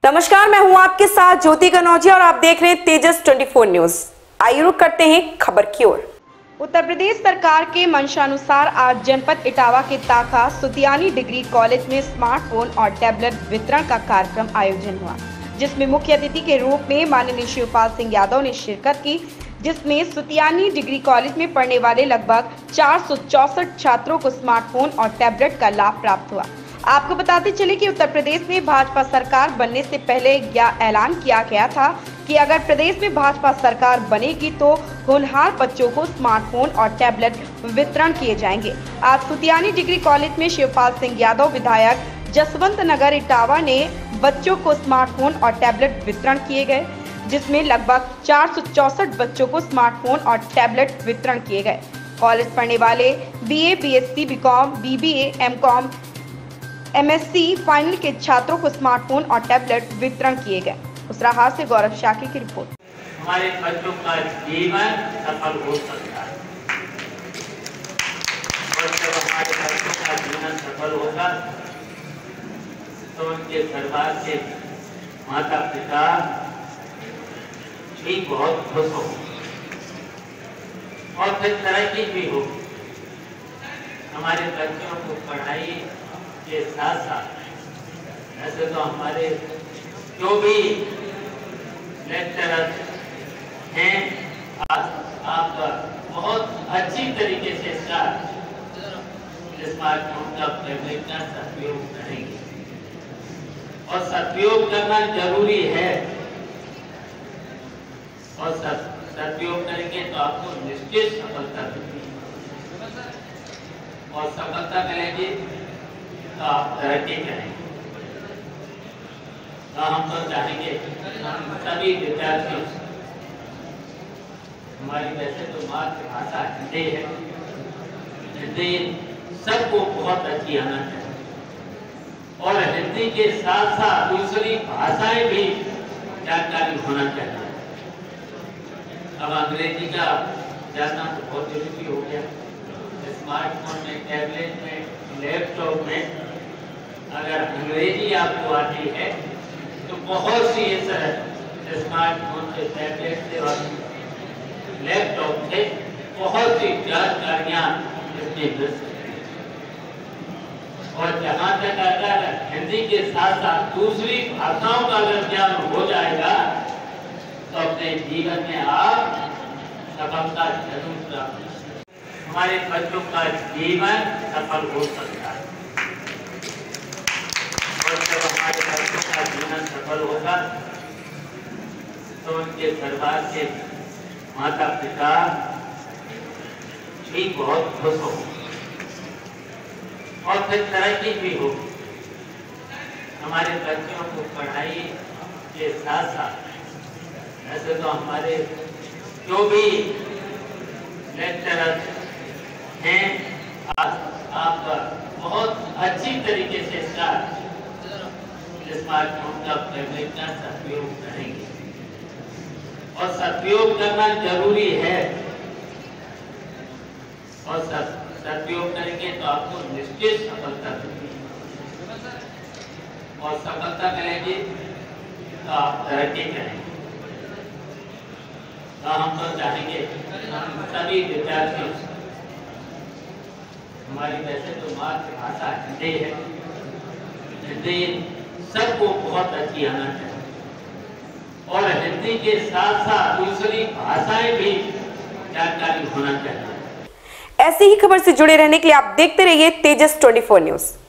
नमस्कार, मैं हूं आपके साथ ज्योति कनौजिया और आप देख रहे हैं तेजस 24 न्यूज। आइए रुक करते हैं खबर की ओर। उत्तर प्रदेश सरकार के मंशानुसार आज जनपद इटावा के ताका सुतियानी डिग्री कॉलेज में स्मार्टफोन और टैबलेट वितरण का कार्यक्रम आयोजन हुआ, जिसमें मुख्य अतिथि के रूप में माननीय शिवपाल सिंह यादव ने शिरकत की, जिसमें सुतियानी डिग्री कॉलेज में पढ़ने वाले लगभग 464 छात्रों को स्मार्टफोन और टैबलेट का लाभ प्राप्त हुआ। आपको बताते चले कि उत्तर प्रदेश में भाजपा सरकार बनने से पहले यह ऐलान किया गया था कि अगर प्रदेश में भाजपा सरकार बनेगी तो होनहार बच्चों को स्मार्टफोन और टैबलेट वितरण किए जाएंगे। आज सुतियानी डिग्री कॉलेज में शिवपाल सिंह यादव विधायक जसवंत नगर इटावा ने बच्चों को स्मार्टफोन और टैबलेट वितरण किए गए, जिसमें लगभग 464 बच्चों को स्मार्टफोन और टैबलेट वितरण किए गए। कॉलेज पढ़ने वाले BA, BSc, BCom, BBA, MCom, MSc final के छात्रों को स्मार्टफोन और टैबलेट वितरण किए गए। उसराहार से गौरव शाकी की रिपोर्ट। हमारे बच्चों का जीवन सफल हो सकता है और जब हमारे बच्चों का जीवन सफल होगा तो उनके परिवार के माता पिता भी बहुत खुश हो और फिर तरक्की भी होगी। हमारे बच्चों को पढ़ाई के साथ साथ ऐसे तो हमारे जो भी लेक्चरर हैं आप बहुत अच्छी तरीके से इसका स्मार्टफोन का टैबलेट का सदुपयोग करेंगे और सदुपयोग करना जरूरी है और सदुपयोग करेंगे तो आपको निश्चित सफलता मिलेगी और सफलता मिलेगी तो आप तरक्की करेंगे। तो हम तो चाहेंगे हम सभी विद्यार्थियों से, हमारी वैसे तो मातृभाषा हिंदी है, हिंदी सबको बहुत अच्छी आना चाहिए और हिंदी के साथ साथ दूसरी भाषाएं भी जानकारी होना चाहिए। अब अंग्रेजी का जानना तो बहुत जरूरी हो गया। स्मार्टफोन में, टैबलेट में, लैपटॉप में अगर अंग्रेजी आपको आती है तो बहुत सी स्मार्टफोन से, टैबलेट से और लैपटॉप से बहुत सी जानकारियां इसमें मिल सकती हैं। और जहां तक अगर हिंदी के साथ साथ दूसरी भाषाओं का अगर ज्ञान हो जाएगा तो अपने जीवन में आप सफलता जरूर प्राप्त कर सकते हैं। हमारे बच्चों का जीवन सफल हो सकता है और जब हमारे बच्चों का जीवन सफल होगा तो उनके परिवार के माता पिता भी बहुत खुश हो और फिर तरक्की भी होगी। हमारे बच्चों को पढ़ाई के साथ साथ ऐसे तो हमारे जो भी लेक्चरर हैं आप बहुत अच्छी तरीके से इसका स्मार्टफोन का टैबलेट का सदुपयोग करेंगे और सदुपयोग करना जरूरी है और सदुपयोग करेंगे तो आपको निश्चित सफलता मिलेगी और सफलता मिलेगी तो आप तरक्की करेंगे। तो हम तो चाहेंगे हम सभी विद्यार्थियों से, हमारी वैसे तो मातृभाषा हिंदी है, हिंदी सबको बहुत अच्छी आना चाहिए और हिंदी के साथ साथ दूसरी भाषाएं भी जानकारी होना चाहिए। ऐसी ही खबर से जुड़े रहने के लिए आप देखते रहिए तेजस 24 न्यूज।